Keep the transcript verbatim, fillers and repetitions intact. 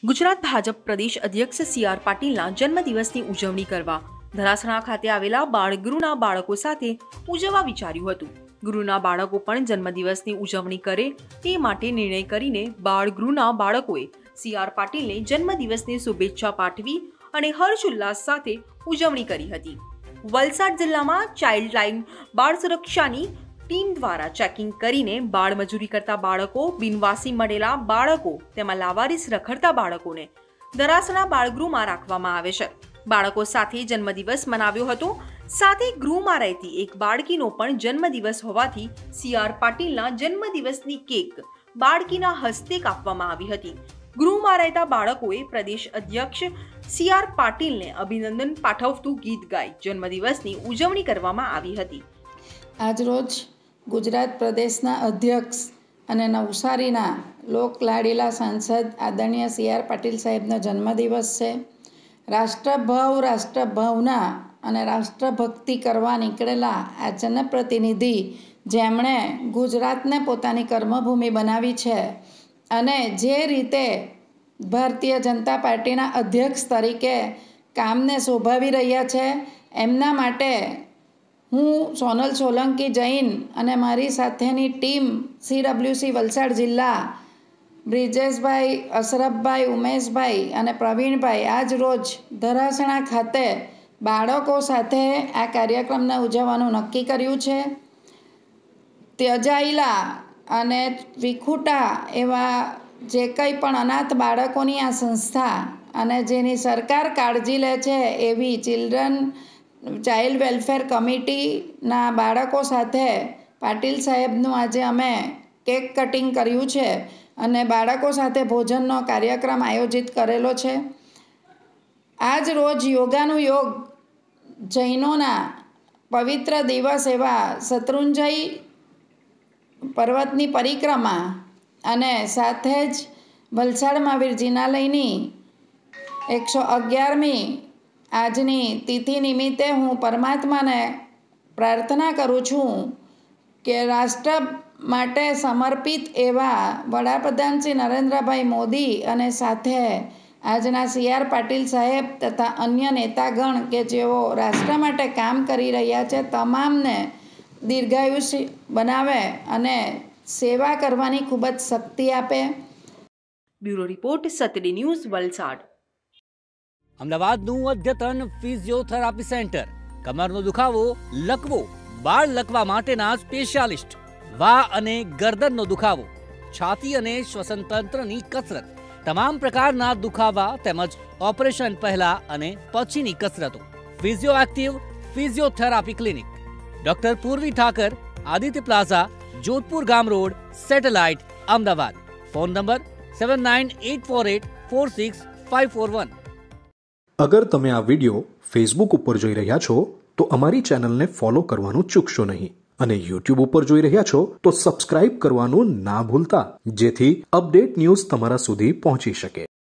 ગુજરાત ભાજપ પ્રદેશ અધ્યક્ષ C R પાટીલના જન્મદિવસની ઉજવણી કરવા ધરાસણા ખાતે આવેલા બાળગૃહના બાળકો સાથે ઉજવવા વિચાર્યું હતું। ગૃહના બાળકો પણ જન્મદિવસની ઉજવણી કરે તે માટે નિર્ણય કરીને બાળગૃહના બાળકોએ સી આર પાટીલને જન્મદિવસની શુભેચ્છા પાઠવી અને હર્ષોલ્લાસ સાથે ઉજવણી કરી હતી। વલસાડ જિલ્લામાં ચાઇલ્ડ લાઇન બાળ સુરક્ષાની ટીમ દ્વારા ચેકિંગ કરીને બાળ મજૂરી કરતા બાળકો, બિનવાસી મળેલા બાળકો તેમાં લાવારીસ રખડતા બાળકોને ધરાસણા બાળગૃહમાં રાખવામાં આવે છે। બાળકો સાથે જન્મદિવસ મનાવ્યો હતો। સાથે ગૃહમાં રહેતી એક બાળકીનો પણ જન્મદિવસ હોવાથી સી આર પાટીલના જન્મદિવસની કેક બાળકીના હસ્તે કાપવામાં આવી હતી। ગૃહમાં રહેતા બાળકોએ પ્રદેશ અધ્યક્ષ સી આર પાટીલને અભિનંદન પાઠવતું ગીત ગાઈ જન્મદિવસની ઉજવણી કરવામાં આવી હતી। આજરોજ ગુજરાત પ્રદેશના અધ્યક્ષ અને નવસારીના લોકલાડીલા સાંસદ આદરણીય સી આર પાટીલ સાહેબનો જન્મદિવસ છે। રાષ્ટ્રભાવ રાષ્ટ્રભાવના અને રાષ્ટ્રભક્તિ કરવા નીકળેલા આ જનપ્રતિનિધિ જેમણે ગુજરાતને પોતાની કર્મભૂમિ બનાવી છે અને જે રીતે ભારતીય જનતા પાર્ટીના અધ્યક્ષ તરીકે કામને શોભાવી રહ્યા છે, એમના માટે હું સોનલ સોલંકી જૈન અને મારી સાથેની team C W C Valsad જિલ્લા બ્રિજેશભાઈ, અશરફભાઈ, ઉમેશભાઈ અને પ્રવીણભાઈ આજ રોજ ધરાસણા ખાતે બાળકો સાથે આ કાર્યક્રમને ઉજવવાનું નક્કી કર્યું છે। ત્યજાયેલા અને વિખૂટા એવા જે કંઈ પણ અનાથ બાળકોની આ સંસ્થા અને જેની સરકાર કાળજી લે છે એવી ચિલ્ડ્રન ચાઇલ્ડ વેલફેર કમિટીના બાળકો સાથે પાટીલ સાહેબનું આજે અમે કેક કટિંગ કર્યું છે અને બાળકો સાથે ભોજનનો કાર્યક્રમ આયોજિત કરેલો છે। આજ રોજ યોગાનું યોગ જૈનોના પવિત્ર દિવસ એવા શત્રુંજય પર્વતની પરિક્રમા અને સાથે જ વલસાડ મહાવીર જિનાલયની એકસો અગિયારમી આજની તિથિ નિમિત્તે હું પરમાત્માને પ્રાર્થના કરું છું કે રાષ્ટ્ર માટે સમર્પિત એવા વડાપ્રધાન શ્રી નરેન્દ્રભાઈ મોદી અને સાથે આજના સી આર પાટીલ સાહેબ તથા અન્ય નેતાગણ કે જેઓ રાષ્ટ્ર માટે કામ કરી રહ્યા છે તમામને દીર્ઘાયુષ્ય બનાવે અને સેવા કરવાની ખૂબ જ શક્તિ આપે। Bureau report Satdi news Valsad. અમદાવાદનું અદ્યતન ફિઝિયોથેરાપી સેન્ટર, કમરનો દુખાવો, લકવો, બાળ લકવા માટેના સ્પેશિયાલિસ્ટ, વા અને ગરદનનો દુખાવો, છાતી અને શ્વસન તંત્રની કસરત, તમામ પ્રકારના દુખાવા તેમજ ઓપરેશન પહેલા અને પછીની કસરતો, physio active physiotherapy clinic, doctor Purvi Thakar, Aditya plaza, Jodhpur Gam road, satellite, Ahmedabad. Phone number seven nine eight four eight four six five four one. અગર તમે આ વિડિયો ફેસબુક ઉપર જોઈ રહ્યા છો તો અમારી ચેનલને ફોલો કરવાનું ચૂકશો નહીં અને યુટ્યુબ ઉપર જોઈ રહ્યા છો તો સબસ્ક્રાઇબ કરવાનું ના ભૂલતા, જેથી અપડેટ ન્યૂઝ તમારા સુધી પહોંચી શકે।